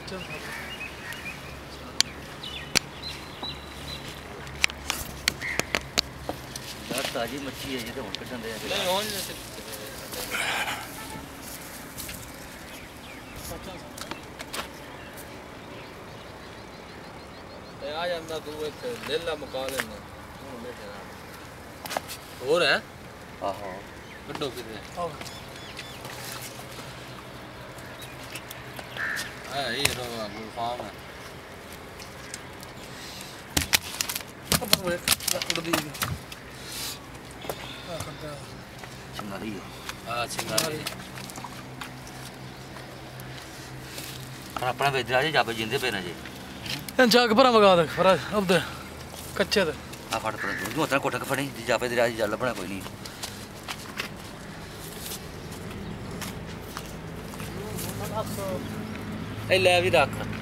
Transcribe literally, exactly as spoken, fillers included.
यार ताजी मच्छी है जो हम कटन दे नहीं होन आ जांदा तू एक लेला मुका लेना हूं बैठे ना और है आहो गड्डो किते आओ आ ये रो फार्म है अब वो उड़ दी आ खड्डा चिंगारी हां चिंगारी अपना वेदरा जी जाबे जिंदे पे ना जी इन जाग पर मगा दे पर अब दे कच्चे दे आ फड़ पर तू उतना कोठा के फड़ी जाबे दे राज जल बना कोई नहीं ए ले भी रख